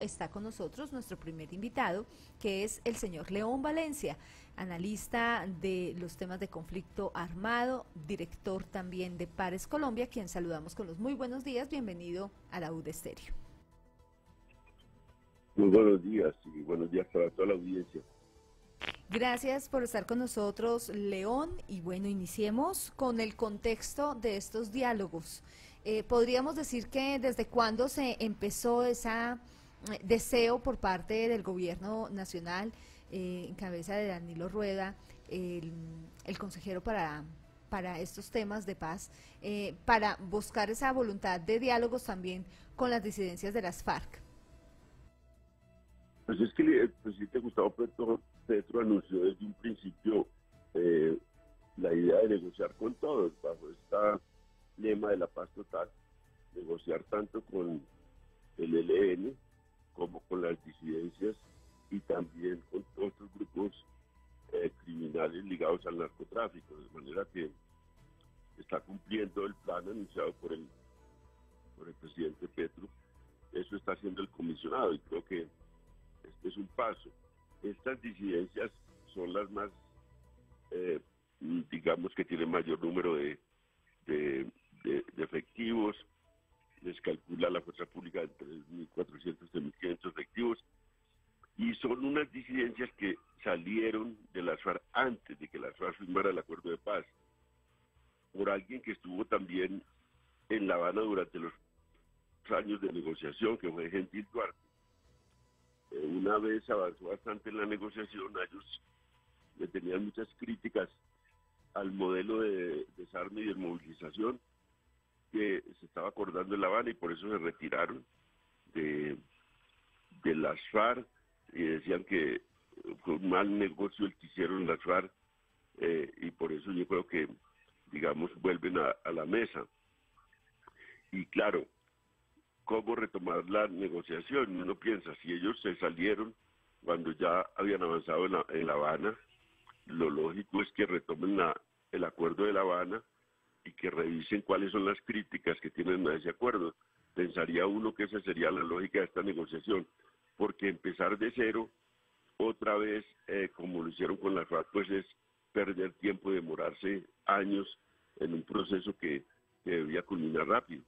está con nosotros nuestro primer invitado, que es el señor León Valencia, analista de los temas de conflicto armado, director también de Pares Colombia, quien saludamos con los muy buenos días. Bienvenido a la UD Estéreo. Muy buenos días y buenos días para toda la audiencia. Gracias por estar con nosotros, León. Y bueno, iniciemos con el contexto de estos diálogos. Podríamos decir que desde cuándo se empezó ese deseo por parte del gobierno nacional, en cabeza de Danilo Rueda, el consejero para estos temas de paz, para buscar esa voluntad de diálogos también con las disidencias de las FARC. Pues es que el presidente Gustavo Petro anunció desde un principio la idea de negociar con todos, bajo esta lema de la paz total, negociar tanto con el ELN como con las disidencias y también con otros grupos criminales ligados al narcotráfico, de manera que está cumpliendo el plan anunciado por el presidente Petro. Eso está haciendo el comisionado y creo que este es un paso. Estas disidencias son las más, digamos, que tienen mayor número de efectivos. Les calcula la fuerza pública entre 1.400 y 1.500 efectivos. Y son unas disidencias que salieron de las FARC antes de que las FARC firmara el acuerdo de paz. Por alguien que estuvo también en La Habana durante los años de negociación, que fue Gentil Duarte. Una vez avanzó bastante en la negociación, ellos le tenían muchas críticas al modelo de desarme y desmovilización que se estaba acordando en La Habana y por eso se retiraron de las FARC y decían que fue un mal negocio el que hicieron las FARC y por eso yo creo que, digamos, vuelven a la mesa. Y claro, ¿cómo retomar la negociación? Uno piensa, si ellos se salieron cuando ya habían avanzado en La Habana, lo lógico es que retomen el acuerdo de La Habana y que revisen cuáles son las críticas que tienen a ese acuerdo. Pensaría uno que esa sería la lógica de esta negociación, porque empezar de cero, otra vez, como lo hicieron con la FARC, pues es perder tiempo, demorarse años en un proceso que debía culminar rápido.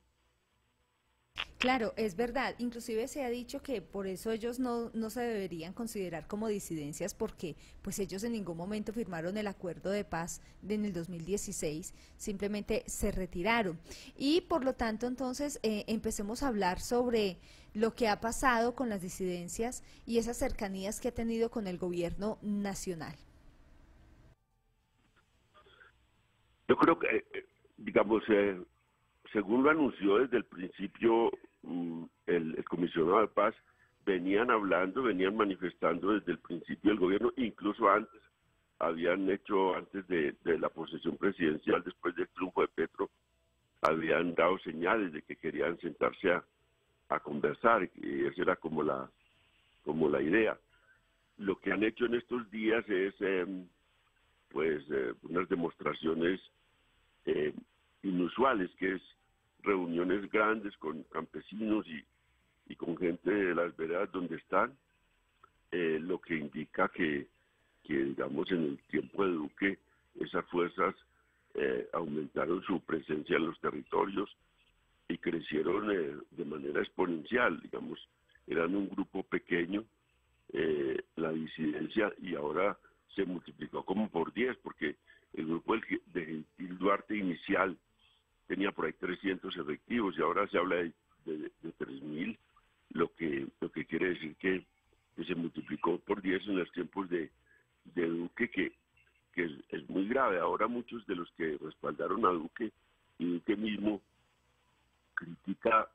Claro, es verdad. Inclusive se ha dicho que por eso ellos no se deberían considerar como disidencias porque pues ellos en ningún momento firmaron el acuerdo de paz en el 2016, simplemente se retiraron. Y por lo tanto entonces empecemos a hablar sobre lo que ha pasado con las disidencias y esas cercanías que ha tenido con el gobierno nacional. Yo creo que, digamos, según lo anunció desde el principio el comisionado de paz, venían manifestando desde el principio del gobierno, incluso antes, habían hecho antes de la posesión presidencial, después del triunfo de Petro, habían dado señales de que querían sentarse a conversar, y esa era como la idea. Lo que han hecho en estos días es unas demostraciones inusuales, que es reuniones grandes con campesinos y con gente de las veredas donde están, lo que indica que, digamos, en el tiempo de Duque, esas fuerzas aumentaron su presencia en los territorios y crecieron de manera exponencial, digamos, eran un grupo pequeño, la disidencia, y ahora se multiplicó como por 10, porque el grupo de Gentil Duarte inicial tenía por ahí 300 efectivos y ahora se habla de 3.000, lo que quiere decir que se multiplicó por 10 en los tiempos de Duque, que es muy grave. Ahora muchos de los que respaldaron a Duque, y Duque mismo critica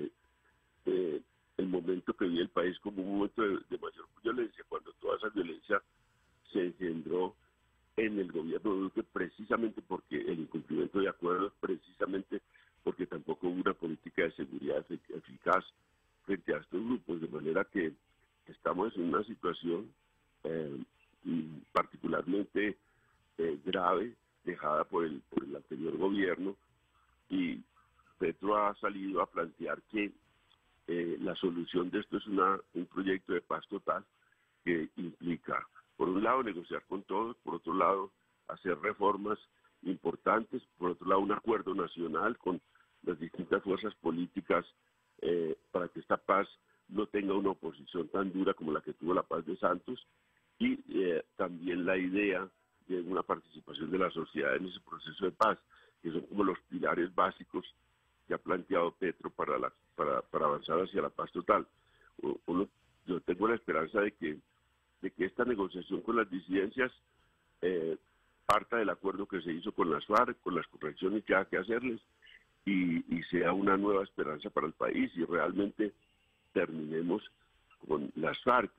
el momento que vive el país como un momento de mayor violencia, cuando toda esa violencia se engendró en el gobierno de Duque precisamente porque el incumplimiento de acuerdos, precisamente porque tampoco hubo una política de seguridad eficaz frente a estos grupos, de manera que estamos en una situación particularmente grave, dejada por el anterior gobierno, y Petro ha salido a plantear que la solución de esto es un proyecto de paz total que implica, por un lado, negociar con todos, por otro lado, hacer reformas importantes, por otro lado, un acuerdo nacional con las distintas fuerzas políticas para que esta paz no tenga una oposición tan dura como la que tuvo la paz de Santos, y también la idea de una participación de la sociedad en ese proceso de paz, que son como los pilares básicos que ha planteado Petro para avanzar hacia la paz total. Yo tengo la esperanza de que esta negociación con las disidencias parta del acuerdo que se hizo con las FARC, con las correcciones que hay que hacerles, y sea una nueva esperanza para el país, y realmente terminemos con las FARC,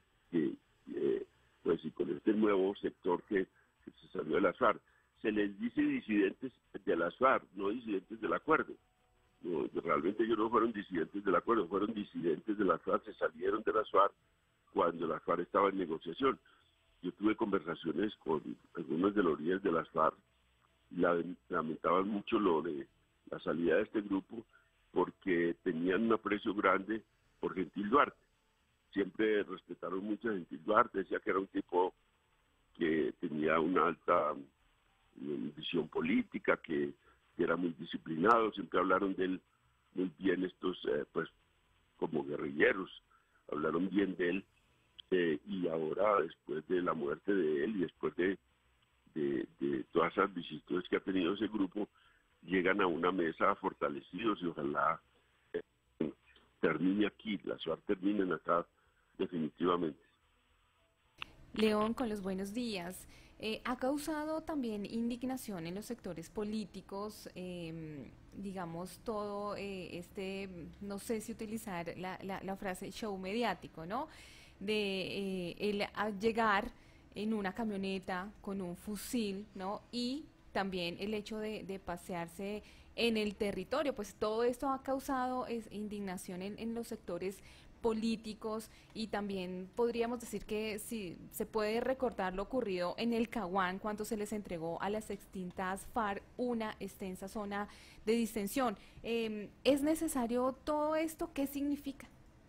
pues, y con este nuevo sector que se salió de las FARC. Se les dice disidentes de las FARC, no disidentes del acuerdo. No, realmente ellos no fueron disidentes del acuerdo, fueron disidentes de las FARC, se salieron de las FARC cuando las FARC estaban en negociación. Yo tuve conversaciones con algunos de los líderes de las FARC, lamentaban mucho lo de la salida de este grupo porque tenían un aprecio grande por Gentil Duarte. Siempre respetaron mucho a Gentil Duarte, decía que era un tipo que tenía una alta visión política, que era muy disciplinado, siempre hablaron de él muy bien estos, pues como guerrilleros, hablaron bien de él, y ahora después de la muerte de él y después de todas esas vicisitudes que ha tenido ese grupo, llegan a una mesa fortalecidos y ojalá termine aquí, las FARC terminen acá definitivamente. León, con los buenos días. Ha causado también indignación en los sectores políticos, digamos, todo no sé si utilizar la frase show mediático, ¿no? De el llegar en una camioneta con un fusil, ¿no? Y también el hecho de pasearse en el territorio, pues todo esto ha causado indignación en los sectores políticos, y también podríamos decir que si se puede recordar lo ocurrido en el Caguán cuando se les entregó a las extintas FARC una extensa zona de distensión. ¿Es necesario todo esto? ¿Qué significa?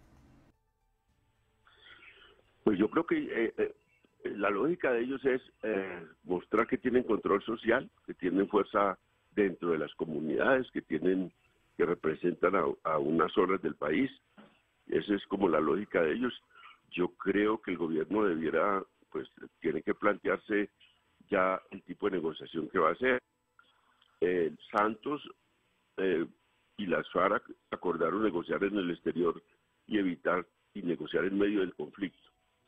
Pues yo creo que la lógica de ellos es mostrar que tienen control social, que tienen fuerza dentro de las comunidades, que representan a unas zonas del país. Esa es como la lógica de ellos. Yo creo que el gobierno tiene que plantearse ya el tipo de negociación que va a hacer. Santos y las FARC acordaron negociar en el exterior y negociar en medio del conflicto.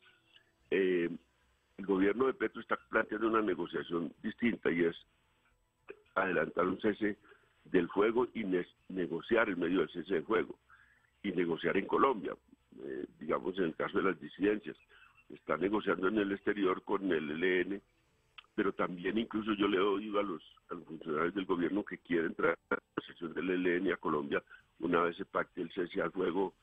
El gobierno de Petro está planteando una negociación distinta, y es adelantar un cese del fuego y negociar en medio del cese del fuego, y negociar en Colombia, digamos en el caso de las disidencias. Está negociando en el exterior con el ELN, pero también incluso yo le he oído a los funcionarios del gobierno que quieren traer la negociación del ELN a Colombia una vez se pacte el cese al fuego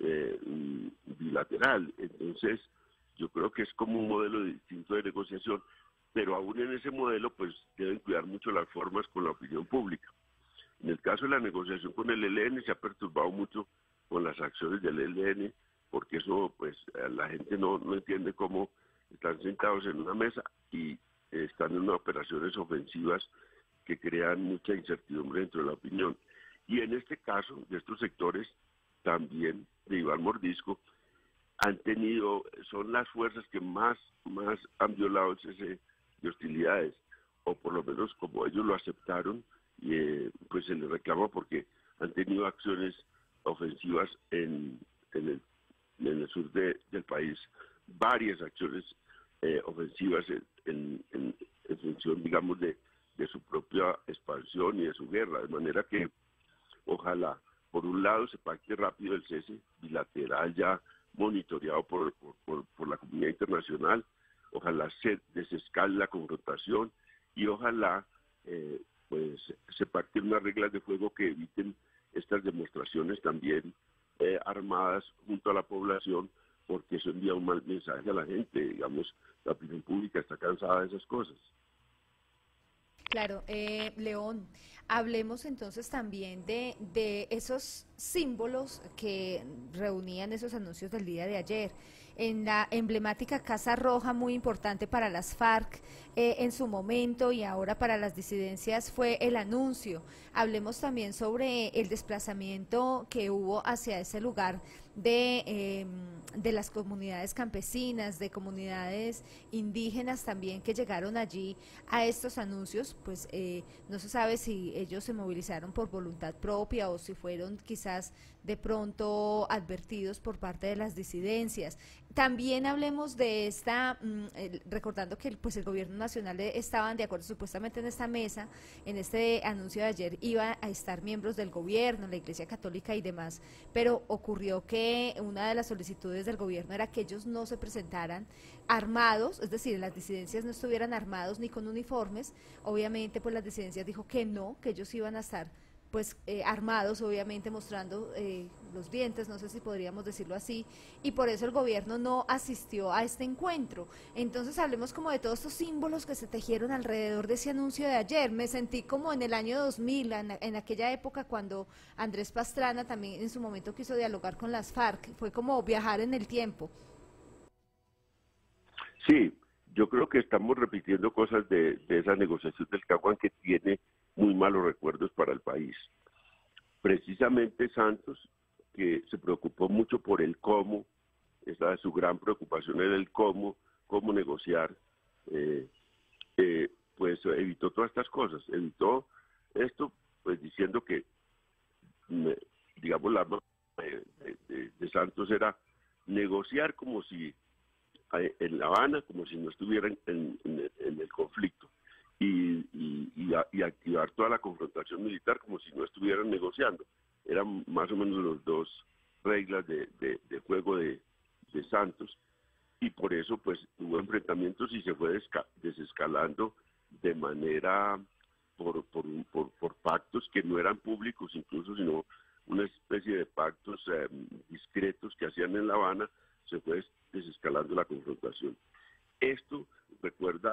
bilateral. Entonces, yo creo que es como un modelo distinto de negociación, pero aún en ese modelo pues deben cuidar mucho las formas con la opinión pública. En el caso de la negociación con el ELN se ha perturbado mucho con las acciones del ELN, porque eso pues la gente no entiende cómo están sentados en una mesa y están en unas operaciones ofensivas que crean mucha incertidumbre dentro de la opinión. Y en este caso, de estos sectores, también de Iván Mordisco, son las fuerzas que más han violado el cese de hostilidades, o por lo menos como ellos lo aceptaron, pues se les reclama porque han tenido acciones ofensivas en el sur del país, varias acciones ofensivas en función, digamos, de su propia expansión y de su guerra, de manera que ojalá, por un lado, se pacte rápido el cese bilateral ya monitoreado por la comunidad internacional, ojalá se desescale la confrontación y ojalá pues se pacten unas reglas de juego que eviten estas demostraciones también armadas junto a la población, porque eso envía un mal mensaje a la gente. Digamos, la opinión pública está cansada de esas cosas. Claro, León, hablemos entonces también de esos símbolos que reunían esos anuncios del día de ayer. En la emblemática Casa Roja, muy importante para las FARC en su momento y ahora para las disidencias, fue el anuncio. Hablemos también sobre el desplazamiento que hubo hacia ese lugar de las comunidades campesinas, de comunidades indígenas también que llegaron allí a estos anuncios. Pues no se sabe si ellos se movilizaron por voluntad propia o si fueron quizás de pronto advertidos por parte de las disidencias. También hablemos de esta, recordando que pues el gobierno nacional estaban de acuerdo supuestamente en esta mesa, en este anuncio de ayer iba a estar miembros del gobierno, la Iglesia Católica y demás, pero ocurrió que una de las solicitudes del gobierno era que ellos no se presentaran armados, es decir, las disidencias no estuvieran armados ni con uniformes. Obviamente pues las disidencias dijo que no, que ellos iban a estar pues armados, obviamente mostrando los dientes, no sé si podríamos decirlo así, y por eso el gobierno no asistió a este encuentro. Entonces hablemos como de todos estos símbolos que se tejieron alrededor de ese anuncio de ayer. Me sentí como en el año 2000, en aquella época cuando Andrés Pastrana también en su momento quiso dialogar con las FARC, fue como viajar en el tiempo. Sí, yo creo que estamos repitiendo cosas de esa negociación del Caguán que tiene muy malos recuerdos para el país. Precisamente Santos, que se preocupó mucho por el cómo, esa su gran preocupación era el cómo negociar, eh, pues evitó todas estas cosas, evitó esto, pues diciendo que, digamos, la de Santos era negociar como si en La Habana, como si no estuvieran en el conflicto, y activar toda la confrontación militar como si no estuvieran negociando. Eran más o menos las dos reglas de juego de Santos, y por eso pues hubo enfrentamientos y se fue desescalando de manera por pactos que no eran públicos incluso, sino una especie de pactos discretos que hacían en La Habana. Se fue desescalando la confrontación. Esto recuerda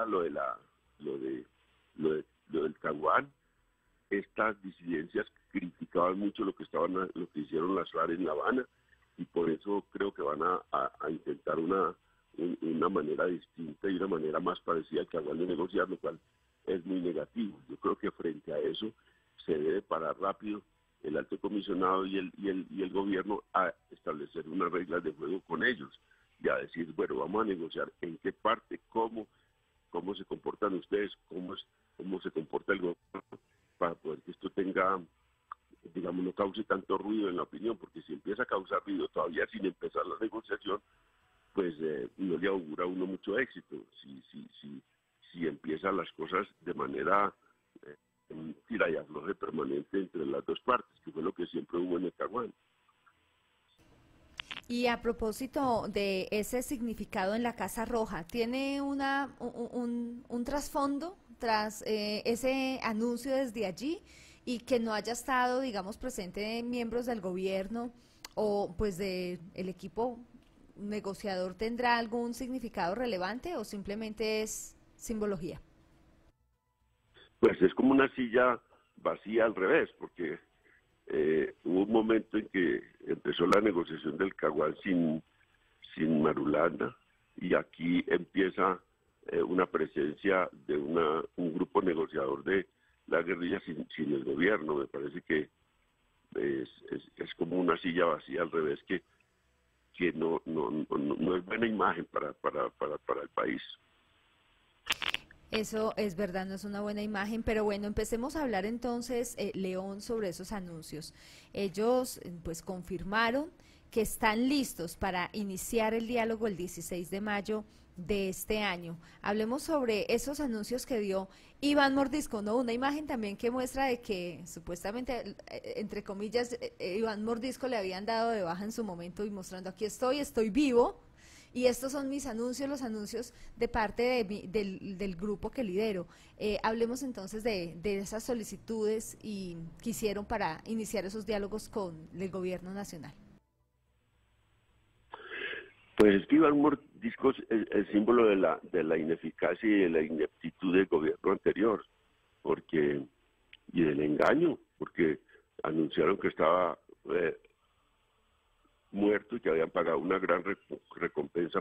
lo del Caguán. Estas disidencias criticaban mucho lo que hicieron las FARC en La Habana, y por eso creo que van a intentar una manera distinta y una manera más parecida al Caguán de negociar, lo cual es muy negativo. Yo creo que frente a eso se debe parar rápido el alto comisionado y el gobierno a establecer unas reglas de juego con ellos y a decir, bueno, vamos a negociar en qué parte, cómo se comportan ustedes, cómo se comporta el gobierno, para poder que esto tenga, digamos, no cause tanto ruido en la opinión, porque si empieza a causar ruido todavía sin empezar la negociación, pues no le augura a uno mucho éxito. Si empiezan las cosas de manera tira y afloje permanente entre las dos partes, que fue lo que siempre hubo en el Caguán. Y a propósito de ese significado en la Casa Roja, ¿tiene un trasfondo tras ese anuncio desde allí y que no haya estado, digamos, presente miembros del gobierno o pues de el equipo negociador? ¿Tendrá algún significado relevante o simplemente es simbología? Pues es como una silla vacía al revés, porque hubo un momento en que empezó la negociación del Caguán sin Marulanda, y aquí empieza una presencia de un grupo negociador de la guerrilla sin el gobierno. Me parece que es como una silla vacía al revés, que no es buena imagen para el país. Eso es verdad, no es una buena imagen, pero bueno, empecemos a hablar entonces, León, sobre esos anuncios. Ellos pues confirmaron que están listos para iniciar el diálogo el 16 de mayo de este año. Hablemos sobre esos anuncios que dio Iván Mordisco, ¿no? Una imagen también que muestra de que supuestamente, entre comillas, Iván Mordisco le habían dado de baja en su momento y mostrando aquí estoy vivo. Y estos son mis anuncios, los anuncios de parte del grupo que lidero. Hablemos entonces de esas solicitudes y que hicieron para iniciar esos diálogos con el gobierno nacional. Pues es que Iván Mordisco es el símbolo de la ineficacia y de la ineptitud del gobierno anterior, porque y del engaño, porque anunciaron que estaba muerto y que habían pagado una gran recompensa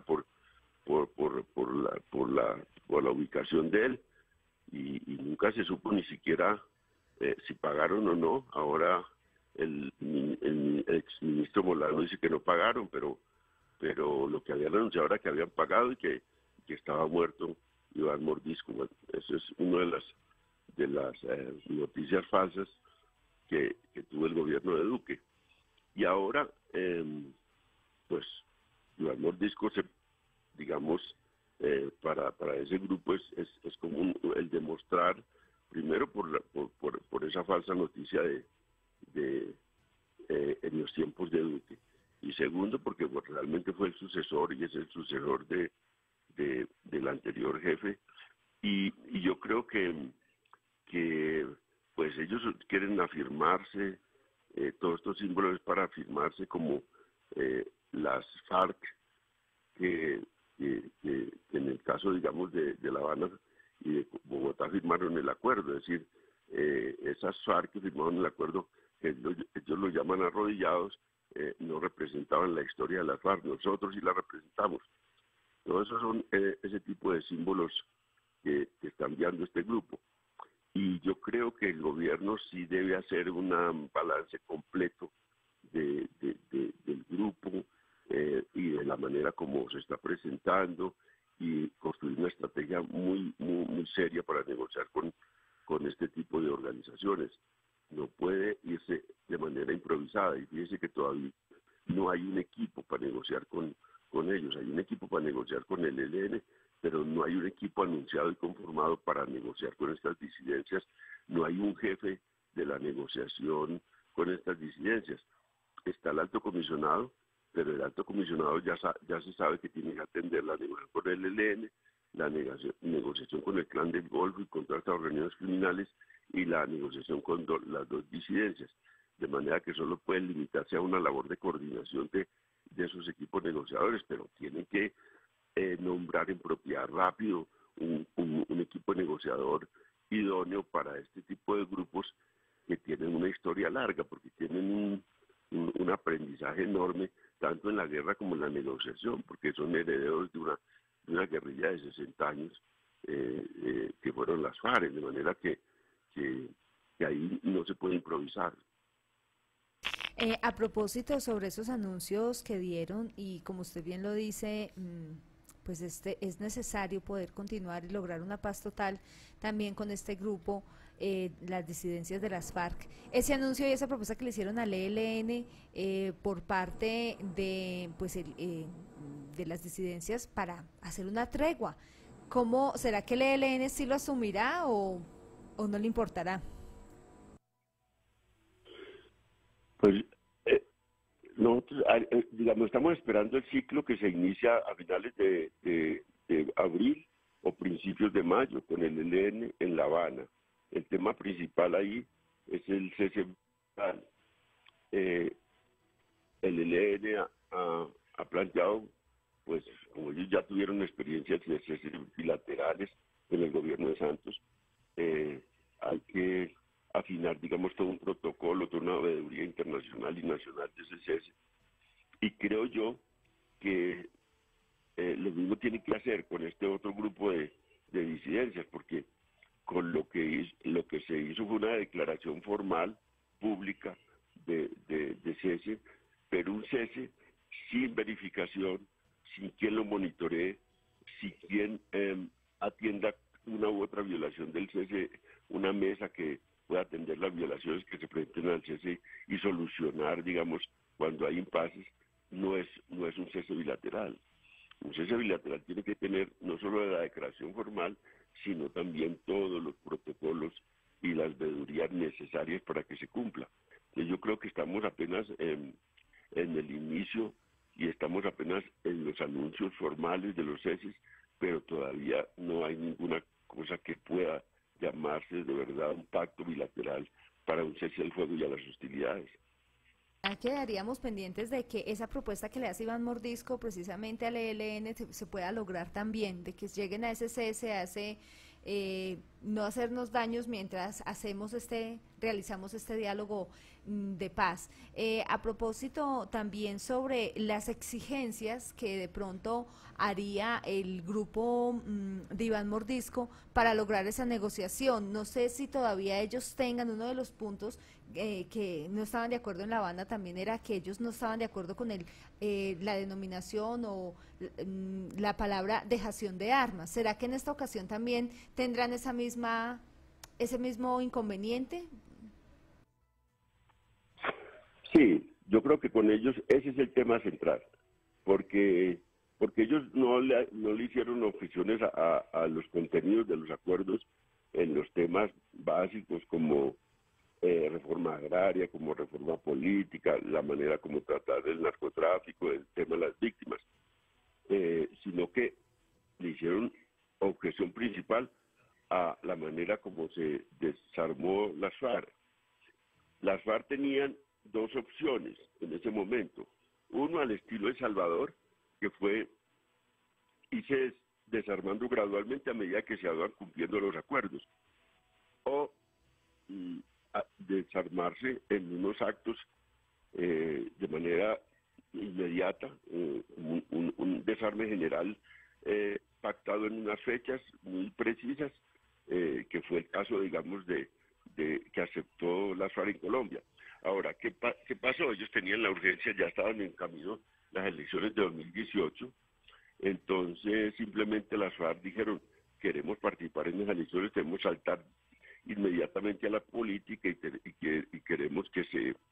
por la ubicación de él, y nunca se supo ni siquiera si pagaron o no. Ahora el exministro Molano dice que no pagaron, pero lo que habían anunciado era que habían pagado y que estaba muerto Iván Mordisco. Bueno, eso es una de las noticias falsas que tuvo el gobierno de Duque. Y ahora, pues, Iván Mordisco, digamos, para ese grupo es como el demostrar, primero por esa falsa noticia en los tiempos de Duque, y segundo porque pues, realmente fue el sucesor y es el sucesor del anterior jefe, y yo creo que pues ellos quieren afirmarse, todos estos símbolos para afirmarse como las FARC, que en el caso, digamos, de La Habana y de Bogotá firmaron el acuerdo. Es decir, esas FARC que firmaron el acuerdo, que ellos lo llaman arrodillados, no representaban la historia de las FARC, nosotros sí la representamos. Todos esos son ese tipo de símbolos que está enviando este grupo. Y yo creo que el gobierno sí debe hacer un balance completo del grupo y de la manera como se está presentando, y construir una estrategia muy seria para negociar con este tipo de organizaciones. No puede irse de manera improvisada, y fíjese que todavía no hay un equipo para negociar con ellos. Hay un equipo para negociar con el ELN, pero no hay un equipo anunciado y conformado para negociar con estas disidencias. No hay un jefe de la negociación con estas disidencias. Está el alto comisionado, pero el alto comisionado ya se sabe que tiene que atender la negociación con el ELN, la negociación con el Clan del Golfo y contra estas organizaciones criminales, y la negociación con las dos disidencias, de manera que solo puede limitarse a una labor de coordinación de esos equipos negociadores, pero tienen que nombrar en propiedad rápido un equipo negociador idóneo para este tipo de grupos que tienen una historia larga, porque tienen un aprendizaje enorme, tanto en la guerra como en la negociación, porque son herederos de una guerrilla de 60 años que fueron las FARC, de manera que ahí no se puede improvisar. A propósito sobre esos anuncios que dieron, y como usted bien lo dice, pues es necesario poder continuar y lograr una paz total también con este grupo, las disidencias de las FARC. Ese anuncio y esa propuesta que le hicieron al ELN por parte de de las disidencias para hacer una tregua, ¿cómo será que el ELN sí lo asumirá o no le importará? Pues nosotros, digamos, estamos esperando el ciclo que se inicia a finales de abril o principios de mayo con el ELN en La Habana. El tema principal ahí es el cese bilateral. El ELN ha planteado, pues como ellos ya tuvieron experiencias de cese bilaterales en el gobierno de Santos, hay que afinar, digamos, todo un protocolo, toda una veeduría internacional y nacional de ese cese. Y creo yo que lo mismo tiene que hacer con este otro grupo de disidencias, porque con lo que se hizo fue una declaración formal, pública, de cese, pero un cese sin verificación, sin quien lo monitoree, sin quien atienda una u otra violación del cese, una mesa que pueda atender las violaciones que se presenten al cese y solucionar, digamos, cuando hay impases. No es un cese bilateral. Un cese bilateral tiene que tener no solo la declaración formal, sino también todos los protocolos y las veedurías necesarias para que se cumpla. Entonces yo creo que estamos apenas en el inicio y estamos apenas en los anuncios formales de los ceses, pero todavía no hay ninguna cosa que pueda llamarse de verdad un pacto bilateral para un cese al fuego y a las hostilidades. Quedaríamos pendientes de que esa propuesta que le hace Iván Mordisco precisamente al ELN se pueda lograr también, de que lleguen a ese cese, a ese no hacernos daños mientras realizamos este diálogo de paz. A propósito también sobre las exigencias que de pronto haría el grupo de Iván Mordisco para lograr esa negociación. No sé si todavía ellos tengan uno de los puntos que no estaban de acuerdo en La Habana, también era que ellos no estaban de acuerdo con la denominación o la palabra dejación de armas. ¿Será que en esta ocasión también tendrán ese mismo inconveniente? Sí, yo creo que con ellos ese es el tema central, porque ellos no le hicieron objeciones a los contenidos de los acuerdos en los temas básicos como reforma agraria, como reforma política, la manera como tratar el narcotráfico, el tema de las víctimas, sino que le hicieron objeción principal a la manera como se desarmó las FARC. Las FARC tenían dos opciones en ese momento. Uno al estilo de El Salvador, que fue irse desarmando gradualmente a medida que se iban cumpliendo los acuerdos, o desarmarse en unos actos de manera inmediata, un desarme general pactado en unas fechas muy precisas, que fue el caso, digamos, de que aceptó las FARC en Colombia. Ahora, ¿qué pasó? Ellos tenían la urgencia, ya estaban en camino las elecciones de 2018, entonces simplemente las FARC dijeron, queremos participar en las elecciones, queremos saltar inmediatamente a la política y queremos que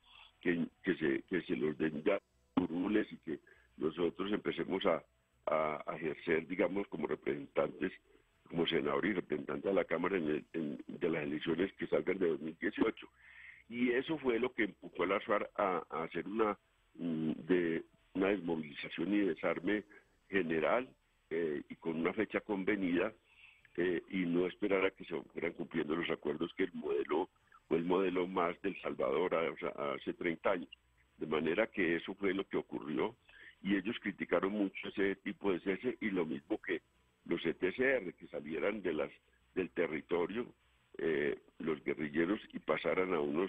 se los den ya curules y que nosotros empecemos a ejercer, digamos, como representantes, como senador y representante de la Cámara de las elecciones que salgan de 2018. Y eso fue lo que empujó a las FARC a hacer una desmovilización y desarme general y con una fecha convenida, y no esperar a que se fueran cumpliendo los acuerdos, que fue el modelo más del Salvador hace 30 años. De manera que eso fue lo que ocurrió, y ellos criticaron mucho ese tipo de cese, y lo mismo que los ETCR, que salieran del territorio los guerrilleros y pasaran a unos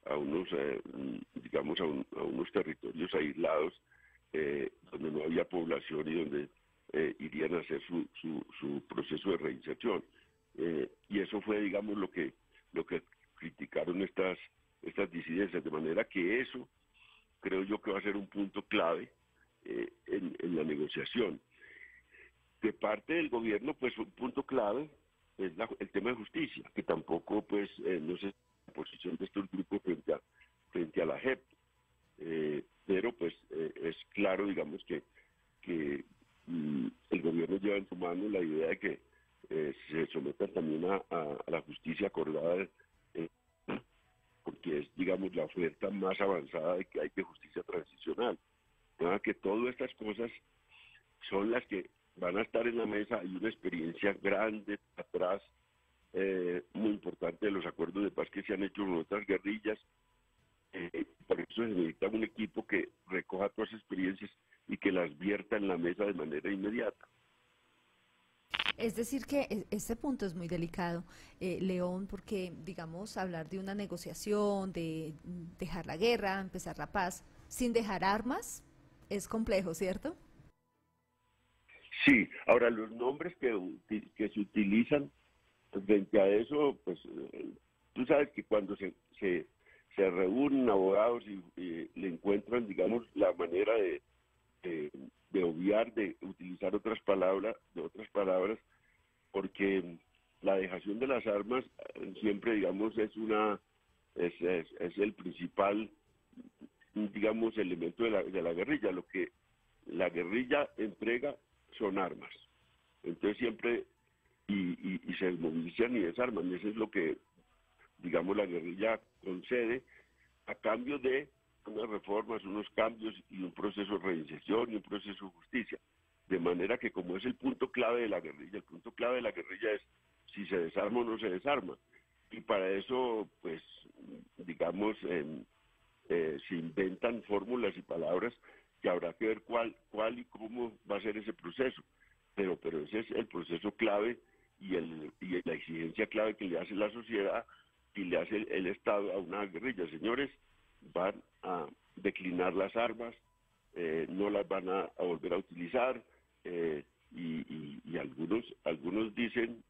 territorios aislados donde no había población y donde irían a hacer su proceso de reinserción. Y eso fue, digamos, lo que criticaron estas disidencias, de manera que eso creo yo que va a ser un punto clave en la negociación. De parte del gobierno, pues un punto clave es el tema de justicia, que tampoco, pues, no sé la posición de estos grupos frente a la JEP, pero pues es claro, digamos, que el gobierno lleva en su mano la idea de que se sometan también a la justicia acordada, porque es, digamos, la oferta más avanzada de que hay de justicia transicional. Que todas estas cosas son las que van a estar en la mesa. Hay una experiencia grande atrás, muy importante, de los acuerdos de paz que se han hecho con otras guerrillas. Por eso se necesita un equipo que recoja todas esas experiencias y que las vierta en la mesa de manera inmediata. Es decir, que este punto es muy delicado, León, porque, digamos, hablar de una negociación, de dejar la guerra, empezar la paz, sin dejar armas, es complejo, ¿cierto? Sí, ahora los nombres que se utilizan frente a eso, pues tú sabes que cuando se reúnen abogados y le encuentran, digamos, la manera de obviar, de utilizar otras palabras, porque la dejación de las armas siempre, digamos, es el principal, digamos, elemento de la guerrilla. Lo que la guerrilla entrega son armas. Entonces siempre y se desmovilizan y desarman. Y eso es lo que, digamos, la guerrilla concede a cambio de unas reformas, unos cambios y un proceso de reinserción y un proceso de justicia. De manera que, como es el punto clave de la guerrilla, el punto clave de la guerrilla es si se desarma o no se desarma. Y para eso, pues, digamos, se inventan fórmulas y palabras que habrá que ver cuál y cómo va a ser ese proceso. Pero ese es el proceso clave, y la exigencia clave que le hace la sociedad y le hace el Estado a una guerrilla. Señores, van a declinar las armas, no las van a volver a utilizar, y algunos dicen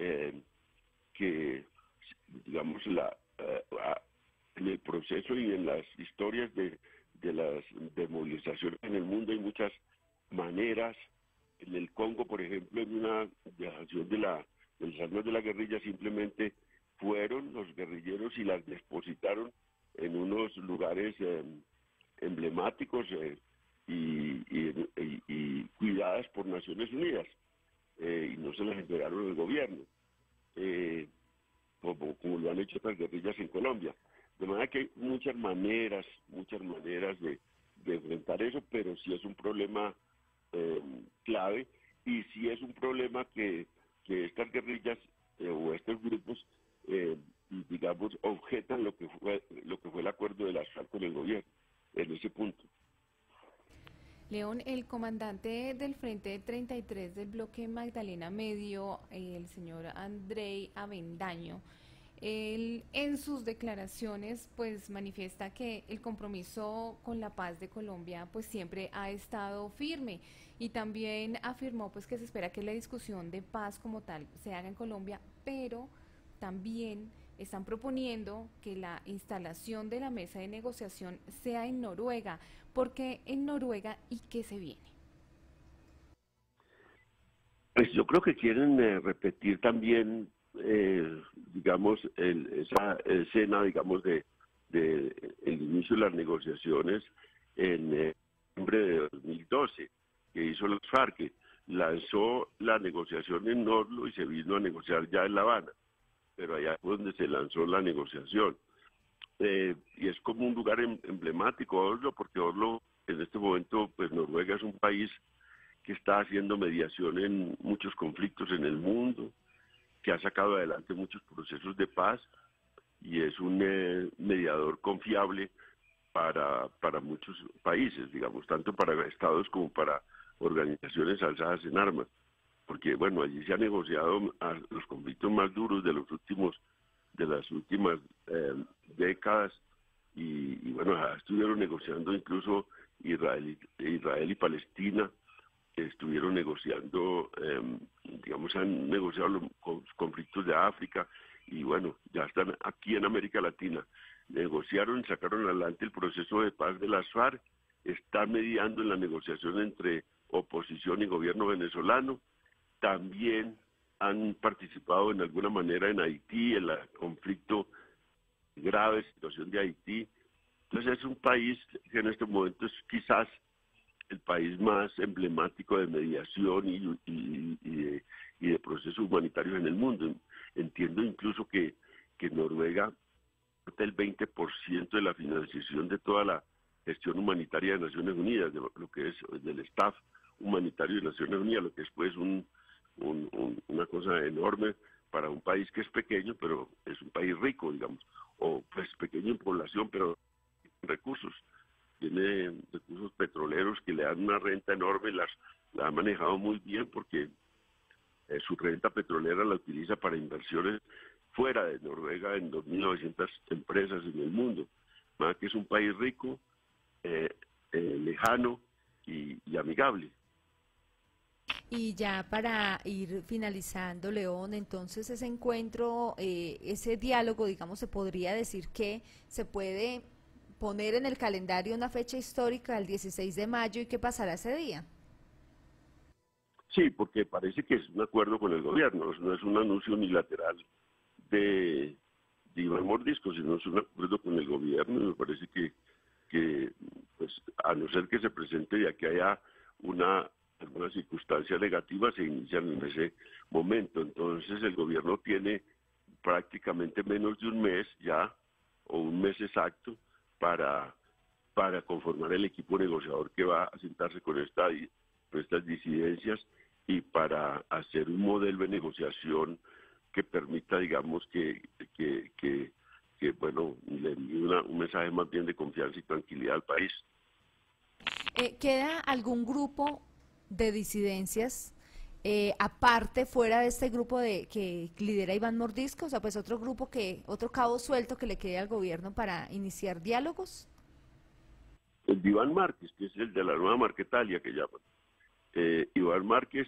que, digamos, en el proceso y en las historias de las movilizaciones en el mundo hay muchas maneras. En el Congo, por ejemplo, en una dejación de las armas de la guerrilla, simplemente fueron los guerrilleros y las depositaron en unos lugares emblemáticos y cuidadas por Naciones Unidas, y no se las entregaron al gobierno, como lo han hecho otras guerrillas en Colombia. De manera que hay muchas maneras de enfrentar eso, pero sí es un problema clave, y sí es un problema que estas guerrillas o estos grupos, digamos, objetan lo que fue el acuerdo de las FARC con el gobierno en ese punto. León, el comandante del Frente 33 del bloque Magdalena Medio, el señor Andrei Avendaño, él en sus declaraciones pues manifiesta que el compromiso con la paz de Colombia pues siempre ha estado firme, y también afirmó pues que se espera que la discusión de paz como tal se haga en Colombia, pero también están proponiendo que la instalación de la mesa de negociación sea en Noruega. ¿Por qué en Noruega y qué se viene? Pues yo creo que quieren repetir también, digamos, esa escena, digamos, de el inicio de las negociaciones en noviembre de 2012, que hizo las FARC. Lanzó la negociación en Oslo y se vino a negociar ya en La Habana, pero allá fue donde se lanzó la negociación. Y es como un lugar emblemático Oslo, porque Oslo en este momento, pues Noruega es un país que está haciendo mediación en muchos conflictos en el mundo, que ha sacado adelante muchos procesos de paz, y es un mediador confiable para muchos países, digamos, tanto para estados como para organizaciones alzadas en armas, porque bueno, allí se ha negociado los conflictos más duros de las últimas décadas, y bueno, estuvieron negociando incluso Israel y Palestina, estuvieron negociando, digamos, han negociado los conflictos de África, y bueno, ya están aquí en América Latina. Negociaron y sacaron adelante el proceso de paz de las FARC, están mediando en la negociación entre oposición y gobierno venezolano, también han participado en alguna manera en Haití, en el conflicto grave, situación de Haití. Entonces es un país que en este momento es quizás el país más emblemático de mediación y de procesos humanitarios en el mundo. Entiendo incluso que Noruega aporta el 20% de la financiación de toda la gestión humanitaria de Naciones Unidas, de lo que es del staff humanitario de Naciones Unidas, lo que es pues una cosa enorme para un país que es pequeño, pero es un país rico, digamos, o pues pequeño en población, pero en recursos. Tiene recursos petroleros que le dan una renta enorme, la ha manejado muy bien, porque su renta petrolera la utiliza para inversiones fuera de Noruega en 2.900 empresas en el mundo. Más que es un país rico, lejano y amigable. Y ya para ir finalizando, León, entonces ese encuentro, ese diálogo, digamos, se podría decir que se puede poner en el calendario una fecha histórica, el 16 de mayo, ¿y qué pasará ese día? Sí, porque parece que es un acuerdo con el gobierno, no es un anuncio unilateral de Iván Mordisco, sino es un acuerdo con el gobierno, y me parece que pues, a no ser que se presente ya que haya alguna circunstancia negativa, se inician en ese momento. Entonces el gobierno tiene prácticamente menos de un mes ya, o un mes exacto, para conformar el equipo negociador que va a sentarse con estas disidencias, y para hacer un modelo de negociación que permita, digamos, que bueno, le envíe un mensaje más bien de confianza y tranquilidad al país. ¿Queda algún grupo de disidencias aparte, fuera de este grupo que lidera Iván Mordisco, o sea, pues otro grupo otro cabo suelto que le quede al gobierno para iniciar diálogos. El de Iván Márquez, que es el de la nueva Marquetalia que llaman. Iván Márquez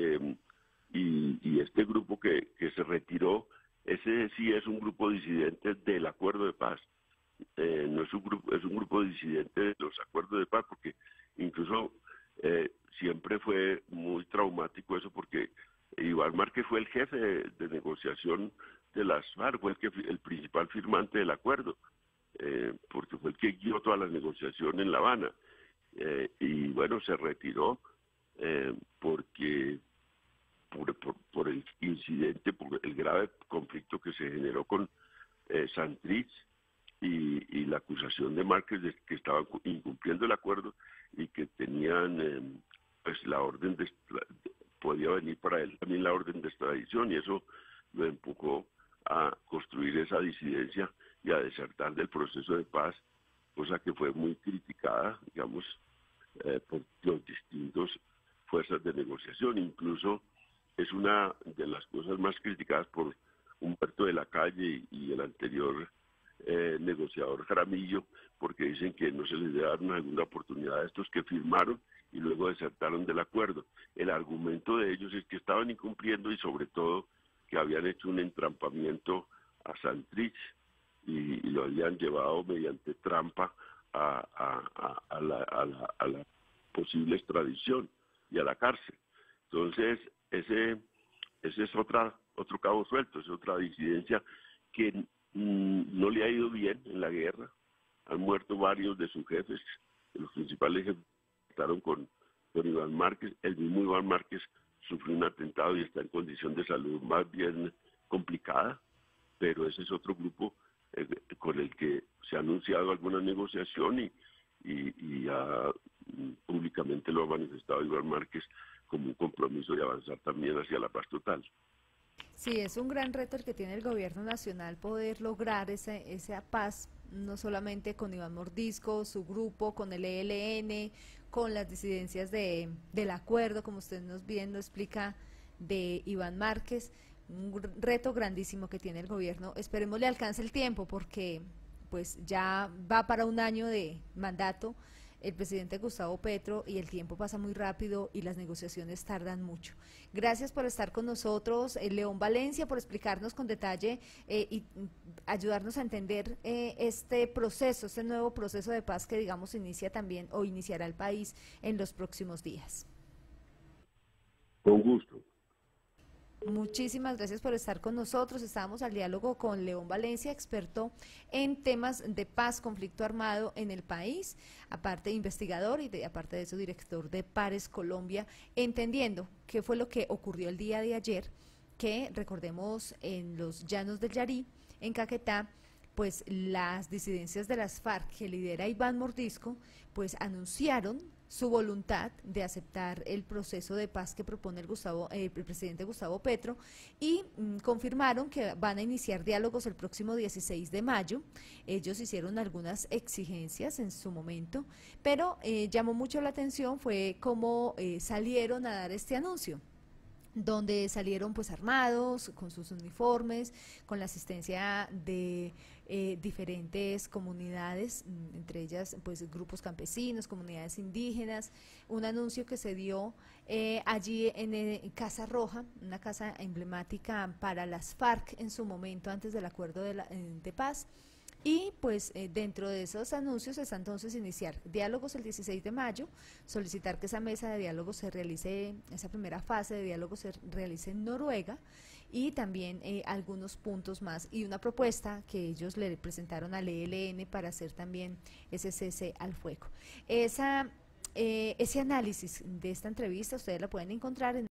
y este grupo que se retiró, ese sí es un grupo disidente del acuerdo de paz. No es un grupo, es un grupo disidente de los acuerdos de paz, porque incluso siempre fue muy traumático eso, porque Iván Márquez fue el jefe de negociación de las FARC, fue el principal firmante del acuerdo, porque fue el que guió todas las negociaciones en La Habana. Y bueno, se retiró porque por el incidente, por el grave conflicto que se generó con Santrich y la acusación de Márquez de que estaban incumpliendo el acuerdo y que tenían pues la orden podía venir para él también la orden de extradición, y eso lo empujó a construir esa disidencia y a desertar del proceso de paz, cosa que fue muy criticada, digamos, por los distintos fuerzas de negociación. Incluso es una de las cosas más criticadas por Humberto de la Calle y el anterior negociador Jaramillo, porque dicen que no se les debe dar una segunda oportunidad a estos que firmaron y luego desertaron del acuerdo. El argumento de ellos es que estaban incumpliendo y sobre todo que habían hecho un entrampamiento a Santrich y lo habían llevado mediante trampa a la posible extradición y a la cárcel. Entonces, ese es otro cabo suelto, es otra disidencia que no le ha ido bien en la guerra. Han muerto varios de sus jefes, los principales jefes estaron con Iván Márquez. El mismo Iván Márquez sufrió un atentado y está en condición de salud más bien complicada, pero ese es otro grupo con el que se ha anunciado alguna negociación y ya públicamente lo ha manifestado Iván Márquez como un compromiso de avanzar también hacia la paz total. Sí, es un gran reto el que tiene el gobierno nacional poder lograr esa paz, no solamente con Iván Mordisco, su grupo, con el ELN, con las disidencias del acuerdo, como usted nos bien lo explica, de Iván Márquez, un reto grandísimo que tiene el gobierno. Esperemos le alcance el tiempo porque pues ya va para un año de mandato el presidente Gustavo Petro y el tiempo pasa muy rápido y las negociaciones tardan mucho. Gracias por estar con nosotros, León Valencia, por explicarnos con detalle y ayudarnos a entender este proceso, este nuevo proceso de paz que digamos inicia también o iniciará el país en los próximos días. Con gusto. Muchísimas gracias por estar con nosotros. Estábamos al diálogo con León Valencia, experto en temas de paz, conflicto armado en el país, aparte investigador y aparte de eso director de Pares Colombia, entendiendo qué fue lo que ocurrió el día de ayer, que recordemos en los llanos del Yarí, en Caquetá, pues las disidencias de las FARC que lidera Iván Mordisco, pues anunciaron su voluntad de aceptar el proceso de paz que propone el presidente Gustavo Petro y confirmaron que van a iniciar diálogos el próximo 16 de mayo. Ellos hicieron algunas exigencias en su momento, pero llamó mucho la atención fue cómo salieron a dar este anuncio, donde salieron pues armados, con sus uniformes, con la asistencia de diferentes comunidades, entre ellas pues grupos campesinos, comunidades indígenas, un anuncio que se dio allí en Casa Roja, una casa emblemática para las FARC en su momento antes del acuerdo de paz. Y pues dentro de esos anuncios está entonces iniciar diálogos el 16 de mayo, solicitar que esa mesa de diálogo se realice, esa primera fase de diálogo se realice en Noruega y también algunos puntos más y una propuesta que ellos le presentaron al ELN para hacer también ese cese al fuego. Ese análisis de esta entrevista ustedes la pueden encontrar en